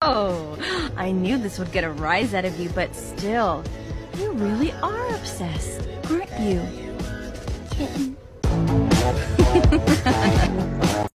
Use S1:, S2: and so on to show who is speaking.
S1: Oh, I knew this would get a rise out of you, but still, you really are obsessed, aren't you, kitten?